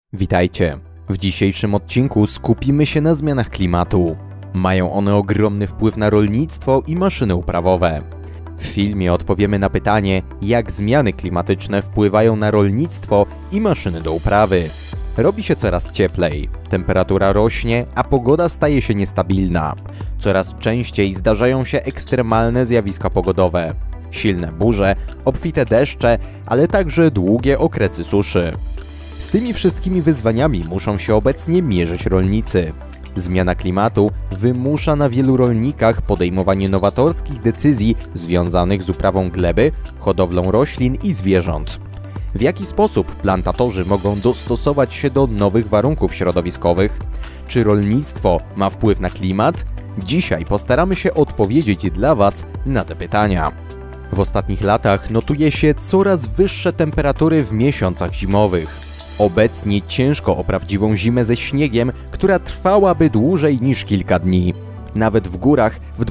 Witajcie! W dzisiejszym odcinku skupimy się na zmianach klimatu. Mają one ogromny wpływ na rolnictwo i maszyny uprawowe. W filmie odpowiemy na pytanie, jak zmiany klimatyczne wpływają na rolnictwo i maszyny do uprawy. Robi się coraz cieplej, temperatura rośnie, a pogoda staje się niestabilna. Coraz częściej zdarzają się ekstremalne zjawiska pogodowe. Silne burze, obfite deszcze, ale także długie okresy suszy. Z tymi wszystkimi wyzwaniami muszą się obecnie mierzyć rolnicy. Zmiana klimatu wymusza na wielu rolnikach podejmowanie nowatorskich decyzji związanych z uprawą gleby, hodowlą roślin i zwierząt. W jaki sposób plantatorzy mogą dostosować się do nowych warunków środowiskowych? Czy rolnictwo ma wpływ na klimat? Dzisiaj postaramy się odpowiedzieć dla Was na te pytania. W ostatnich latach notuje się coraz wyższe temperatury w miesiącach zimowych. Obecnie ciężko o prawdziwą zimę ze śniegiem, która trwałaby dłużej niż kilka dni. Nawet w górach w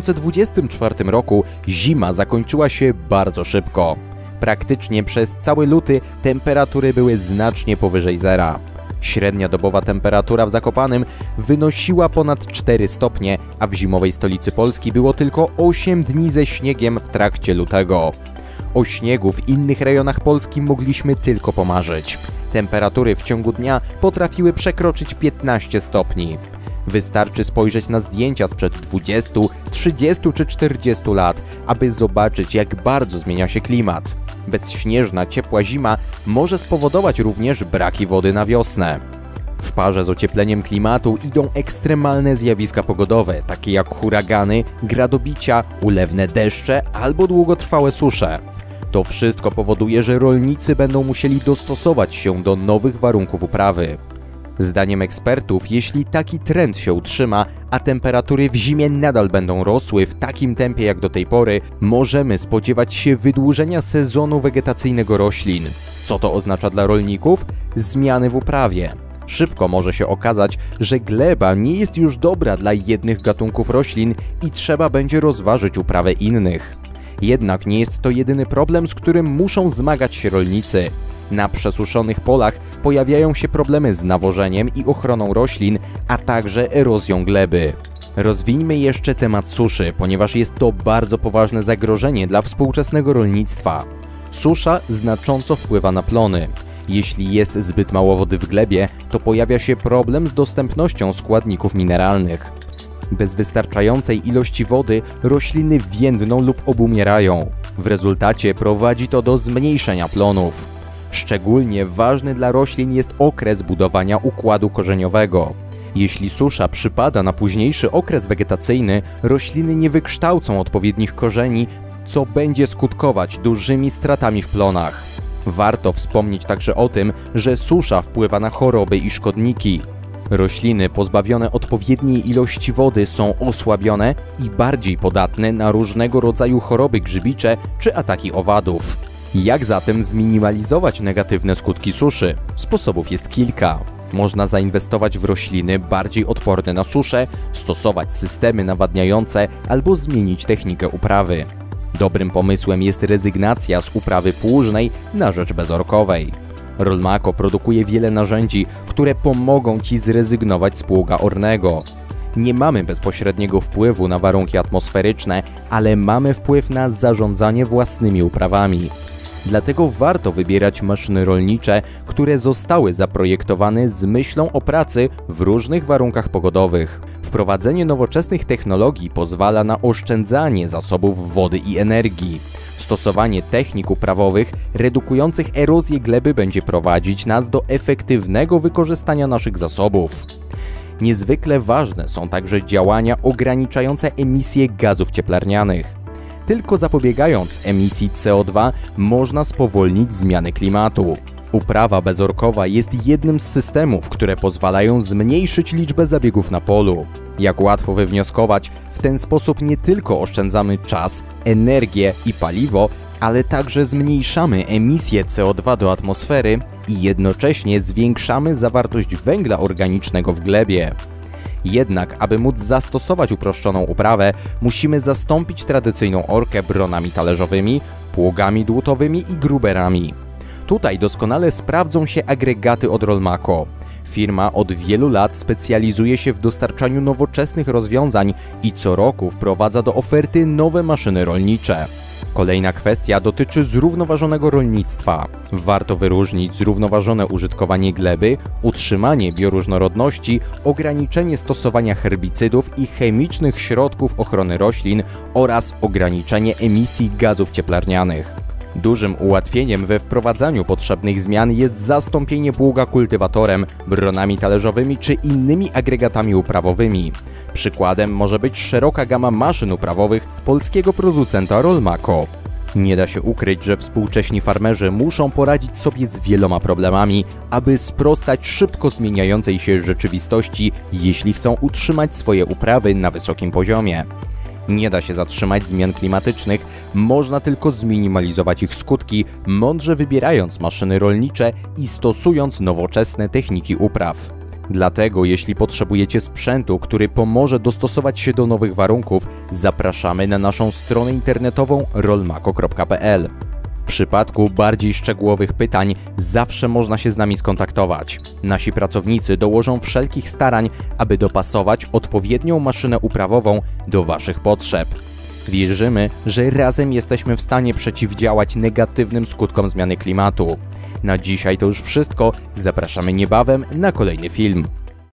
2024 roku zima zakończyła się bardzo szybko. Praktycznie przez cały luty temperatury były znacznie powyżej zera. Średnia dobowa temperatura w Zakopanem wynosiła ponad 4 stopnie, a w zimowej stolicy Polski było tylko 8 dni ze śniegiem w trakcie lutego. O śniegu w innych rejonach Polski mogliśmy tylko pomarzyć. Temperatury w ciągu dnia potrafiły przekroczyć 15 stopni. Wystarczy spojrzeć na zdjęcia sprzed 20, 30 czy 40 lat, aby zobaczyć, jak bardzo zmienia się klimat. Bezśnieżna, ciepła zima może spowodować również braki wody na wiosnę. W parze z ociepleniem klimatu idą ekstremalne zjawiska pogodowe, takie jak huragany, gradobicia, ulewne deszcze albo długotrwałe susze. To wszystko powoduje, że rolnicy będą musieli dostosować się do nowych warunków uprawy. Zdaniem ekspertów, jeśli taki trend się utrzyma, a temperatury w zimie nadal będą rosły w takim tempie jak do tej pory, możemy spodziewać się wydłużenia sezonu wegetacyjnego roślin. Co to oznacza dla rolników? Zmiany w uprawie. Szybko może się okazać, że gleba nie jest już dobra dla jednych gatunków roślin i trzeba będzie rozważyć uprawę innych. Jednak nie jest to jedyny problem, z którym muszą zmagać się rolnicy. Na przesuszonych polach pojawiają się problemy z nawożeniem i ochroną roślin, a także erozją gleby. Rozwijmy jeszcze temat suszy, ponieważ jest to bardzo poważne zagrożenie dla współczesnego rolnictwa. Susza znacząco wpływa na plony. Jeśli jest zbyt mało wody w glebie, to pojawia się problem z dostępnością składników mineralnych. Bez wystarczającej ilości wody rośliny więdną lub obumierają. W rezultacie prowadzi to do zmniejszenia plonów. Szczególnie ważny dla roślin jest okres budowania układu korzeniowego. Jeśli susza przypada na późniejszy okres wegetacyjny, rośliny nie wykształcą odpowiednich korzeni, co będzie skutkować dużymi stratami w plonach. Warto wspomnieć także o tym, że susza wpływa na choroby i szkodniki. Rośliny pozbawione odpowiedniej ilości wody są osłabione i bardziej podatne na różnego rodzaju choroby grzybicze czy ataki owadów. Jak zatem zminimalizować negatywne skutki suszy? Sposobów jest kilka. Można zainwestować w rośliny bardziej odporne na suszę, stosować systemy nawadniające albo zmienić technikę uprawy. Dobrym pomysłem jest rezygnacja z uprawy płużnej na rzecz bezorkowej. Rolmako produkuje wiele narzędzi, które pomogą Ci zrezygnować z pługa ornego. Nie mamy bezpośredniego wpływu na warunki atmosferyczne, ale mamy wpływ na zarządzanie własnymi uprawami. Dlatego warto wybierać maszyny rolnicze, które zostały zaprojektowane z myślą o pracy w różnych warunkach pogodowych. Wprowadzenie nowoczesnych technologii pozwala na oszczędzanie zasobów wody i energii. Stosowanie technik uprawowych redukujących erozję gleby będzie prowadzić nas do efektywnego wykorzystania naszych zasobów. Niezwykle ważne są także działania ograniczające emisję gazów cieplarnianych. Tylko zapobiegając emisji CO2 można spowolnić zmiany klimatu. Uprawa bezorkowa jest jednym z systemów, które pozwalają zmniejszyć liczbę zabiegów na polu. Jak łatwo wywnioskować, w ten sposób nie tylko oszczędzamy czas, energię i paliwo, ale także zmniejszamy emisję CO2 do atmosfery i jednocześnie zwiększamy zawartość węgla organicznego w glebie. Jednak, aby móc zastosować uproszczoną uprawę, musimy zastąpić tradycyjną orkę bronami talerzowymi, pługami dłutowymi i gruberami. tutaj doskonale sprawdzą się agregaty od Rolmako. Firma od wielu lat specjalizuje się w dostarczaniu nowoczesnych rozwiązań i co roku wprowadza do oferty nowe maszyny rolnicze. Kolejna kwestia dotyczy zrównoważonego rolnictwa. Warto wyróżnić zrównoważone użytkowanie gleby, utrzymanie bioróżnorodności, ograniczenie stosowania herbicydów i chemicznych środków ochrony roślin oraz ograniczenie emisji gazów cieplarnianych. Dużym ułatwieniem we wprowadzaniu potrzebnych zmian jest zastąpienie pługa kultywatorem, bronami talerzowymi czy innymi agregatami uprawowymi. Przykładem może być szeroka gama maszyn uprawowych polskiego producenta Rolmako. Nie da się ukryć, że współcześni farmerzy muszą poradzić sobie z wieloma problemami, aby sprostać szybko zmieniającej się rzeczywistości, jeśli chcą utrzymać swoje uprawy na wysokim poziomie. Nie da się zatrzymać zmian klimatycznych, można tylko zminimalizować ich skutki, mądrze wybierając maszyny rolnicze i stosując nowoczesne techniki upraw. Dlatego jeśli potrzebujecie sprzętu, który pomoże dostosować się do nowych warunków, zapraszamy na naszą stronę internetową rolmako.pl. W przypadku bardziej szczegółowych pytań zawsze można się z nami skontaktować. Nasi pracownicy dołożą wszelkich starań, aby dopasować odpowiednią maszynę uprawową do Waszych potrzeb. Wierzymy, że razem jesteśmy w stanie przeciwdziałać negatywnym skutkom zmiany klimatu. Na dzisiaj to już wszystko, zapraszamy niebawem na kolejny film.